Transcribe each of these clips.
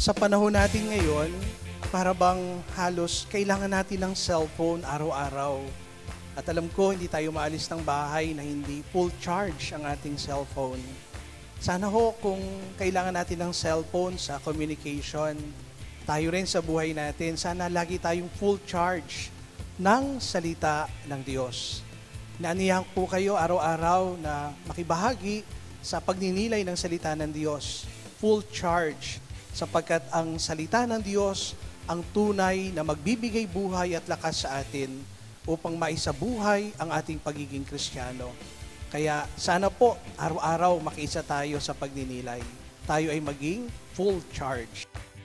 Sa panahon natin ngayon, para bang halos kailangan natin ng cellphone araw-araw. At alam ko, hindi tayo maalis ng bahay na hindi full charge ang ating cellphone. Sana ho kung kailangan natin ng cellphone sa communication, tayo rin sa buhay natin, sana lagi tayong full charge ng salita ng Diyos. Naanihan po kayo araw-araw na makibahagi sa pagninilay ng salita ng Diyos. Full charge, sapagkat ang salita ng Diyos ang tunay na magbibigay buhay at lakas sa atin upang maisabuhay ang ating pagiging Kristiyano. Kaya sana po araw-araw makiisa tayo sa pagninilay. Tayo ay maging full charge.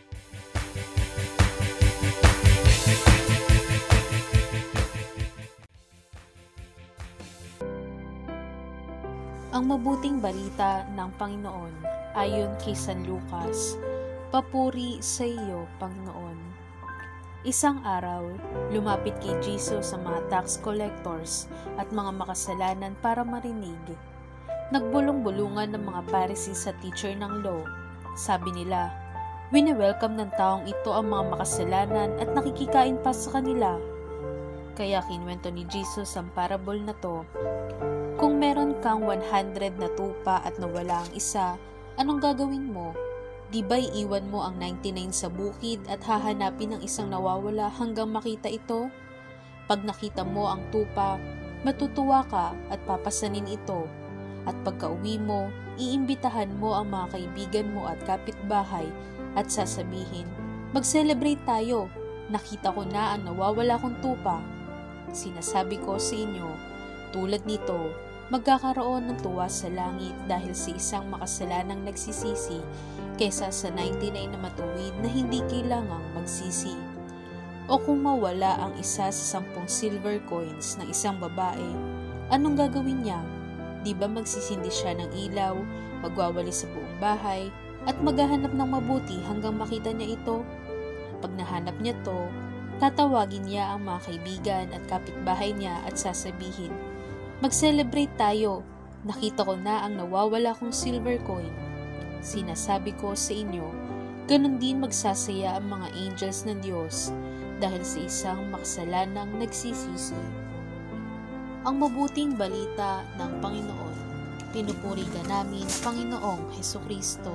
Ang mabuting balita ng Panginoon ayon kay San Lucas. Papuri sa iyo, Panginoon. Isang araw, lumapit kay Jesus ang mga tax collectors at mga makasalanan para marinig. Nagbulong-bulungan ng mga Pharisee sa teacher ng law. Sabi nila, wini-welcome ng taong ito ang mga makasalanan at nakikikain pa sa kanila. Kaya kinwento ni Jesus ang parable na to. Kung meron kang 100 na tupa at nawala ang isa, anong gagawin mo? Di ba'y iwan mo ang 99 sa bukid at hahanapin ang isang nawawala hanggang makita ito? Pag nakita mo ang tupa, matutuwa ka at papasanin ito. At pagka-uwi mo, iimbitahan mo ang mga kaibigan mo at kapitbahay at sasabihin, mag-celebrate tayo, nakita ko na ang nawawala kong tupa. Sinasabi ko sa inyo, tulad nito, magkakaroon ng tuwa sa langit dahil sa isang makasalanang nagsisisi kaysa sa 99 na matuwid na hindi kailangang magsisi. O kung mawala ang isa sa 10 silver coins ng isang babae, anong gagawin niya? Di ba magsisindi siya ng ilaw, magwawali sa buong bahay, at maghahanap ng mabuti hanggang makita niya ito? Pag nahanap niya to, tatawagin niya ang mga kaibigan at kapitbahay niya at sasabihin, mag-celebrate tayo, nakita ko na ang nawawala kong silver coin. Sinasabi ko sa inyo, ganun din magsasaya ang mga angels ng Diyos dahil sa isang makasalanang nagsisisi. Ang mabuting balita ng Panginoon. Pinupuri ka namin, Panginoong Hesukristo.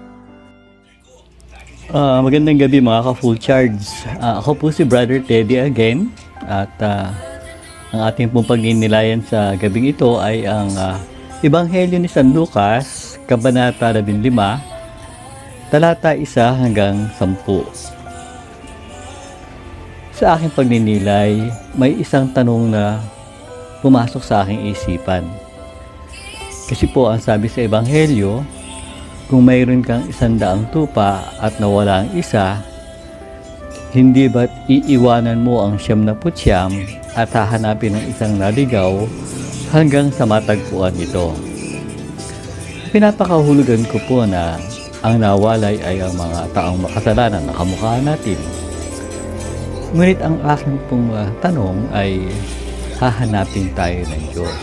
Magandang gabi mga ka-full charge. Ako po si Brother Teddy again at ang ating pong pagnilayan sa gabing ito ay ang Ebanghelyo ni San Lucas, Kabanata 15, talata 1 hanggang 10. Sa aking pagninilay, may isang tanong na pumasok sa aking isipan. Kasi po ang sabi sa Ebanghelyo, kung mayroon kang 100 tupa at nawala ang isa, hindi ba't iiwanan mo ang 99 at hahanapin ng isang naligaw hanggang sa matagpuan ito? Pinapakahulugan ko po na ang nawalay ay ang mga taong makasalanan na kamukha natin. Ngunit ang aking pong tanong ay hahanapin tayo ng Diyos.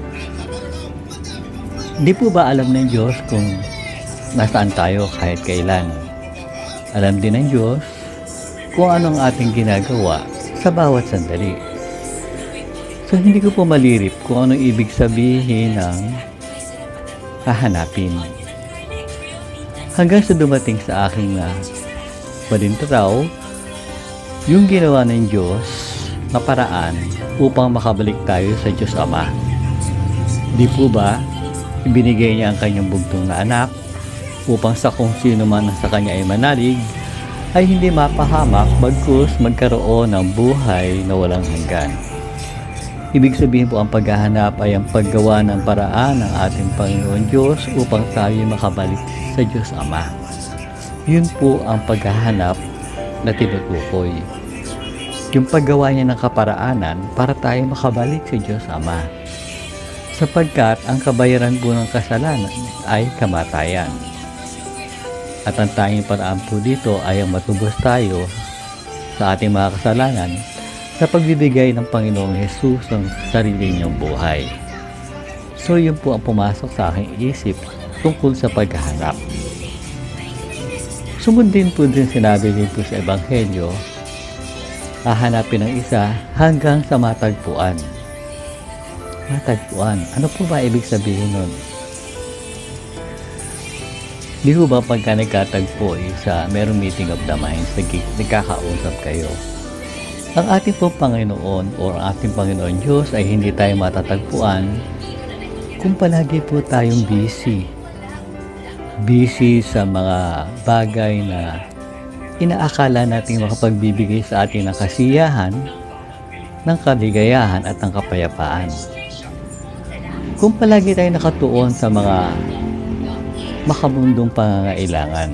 Hindi po ba alam ng Diyos kung nasaan tayo kahit kailan? Alam din ng Diyos kung anong ating ginagawa sa bawat sandali. So hindi ko po malirip kung anong ibig sabihin ng hahanapin. Hanggang sa dumating sa aking balintaraw, yung ginawa ng Diyos na paraan upang makabalik tayo sa Diyos Ama. Di po ba ibinigay niya ang kanyang bugtong na anak upang sa kung sino man sa kanya ay manalig ay hindi mapahamak bagkus magkaroon ng buhay na walang hanggan. Ibig sabihin po ang paghahanap ay ang paggawa ng paraan ng ating Panginoon Diyos upang tayo makabalik sa Diyos Ama. Yun po ang paghahanap na tinutukoy. Yung paggawa niya ng kaparaanan para tayo makabalik sa Diyos Ama. Sapagkat ang kabayaran po ng kasalanan ay kamatayan. At ang tanging paraan po dito ay ang matubos tayo sa ating mga kasalanan sa pagbibigay ng Panginoong Hesus ng sarili niyang buhay. So yun po ang pumasok sa aking isip tungkol sa paghahanap. Sumundin po din sinabi din po sa Ebanghelyo, hahanapin ng isa hanggang sa matagpuan. Matagpuan. Ano po ba ibig sabihin nun? Di ho ba pagka nagkatagpo sa merong meeting of the minds, nagkakausap kayo? Ang ating pong Panginoon o ang ating Panginoon Diyos ay hindi tayo matatagpuan kung palagi po tayong busy. Busy sa mga bagay na inaakala nating makapagbibigay sa atin ng kasiyahan, ng kaligayahan at ng kapayapaan. Kung palagi tayo nakatuon sa mga makamundong pangangailangan,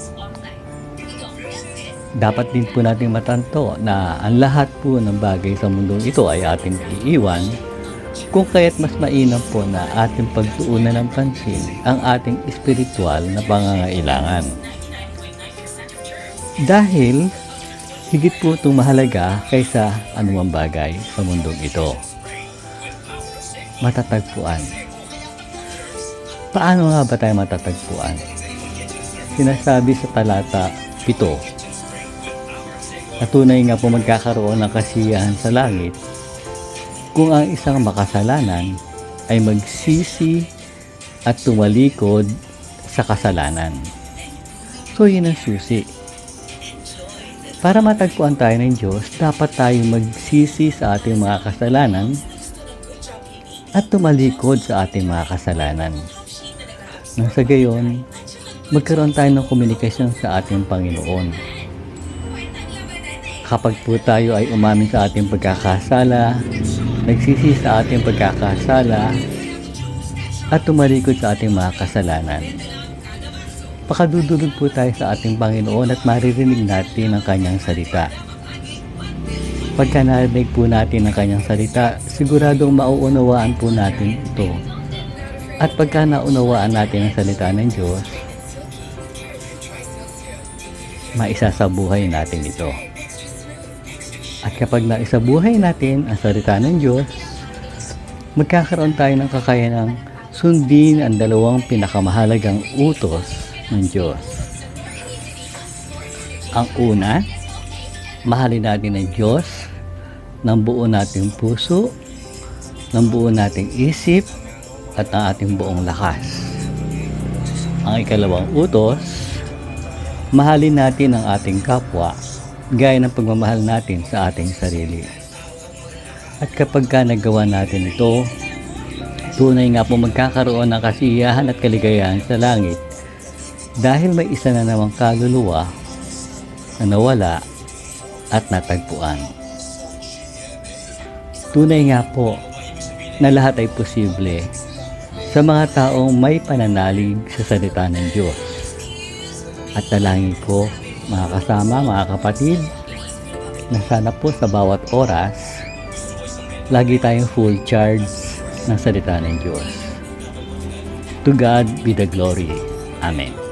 dapat din po natin matanto na ang lahat po ng bagay sa mundong ito ay ating iiwan, kung kaya't mas mainam po na ating pagtuunan ng pansin ang ating espiritual na pangangailangan. Dahil higit po itong mahalaga kaysa anumang bagay sa mundong ito. Matatagpuan. Paano nga ba tayo matatagpuan? Sinasabi sa talata 7, na tunay nga po magkakaroon ng kasiyahan sa langit kung ang isang makasalanan ay magsisi at tumalikod sa kasalanan. So yun ang susi. Para matagpuan tayo ng Diyos, dapat tayong magsisi sa ating mga kasalanan at tumalikod sa ating mga kasalanan. Nang sa gayon, magkaroon tayo ng komunikasyon sa ating Panginoon. Kapag po tayo ay umamin sa ating pagkakasala, nagsisi sa ating pagkakasala, at tumalikod sa ating mga kasalanan, pakadudulog po tayo sa ating Panginoon at maririnig natin ang Kanyang salita. Pagka narinig po natin ang Kanyang salita, siguradong mauunawaan po natin ito. At pagka naunawaan natin ang salita ng Diyos, maisasabuhay natin ito. At kapag naisabuhay natin ang salita ng Diyos, magkakaroon tayo ng kakayanang sundin ang dalawang pinakamahalagang utos ng Diyos. Ang una, mahalin natin ang Diyos ng buo nating puso, ng buo nating isip, at ng ating buong lakas. Ang ikalawang utos, mahalin natin ang ating kapwa gaya ng pagmamahal natin sa ating sarili. At kapag nagawa natin ito, tunay nga po magkakaroon ng kasiyahan at kaligayahan sa langit dahil may isa na namang kaluluwa na nawala at natagpuan. Tunay nga po na lahat ay posible sa mga taong may pananalig sa salita ng Diyos. At dalangin ko, mga kasama, mga kapatid, na sana po sa bawat oras, lagi tayong full charge ng salita ng Diyos. To God be the glory. Amen.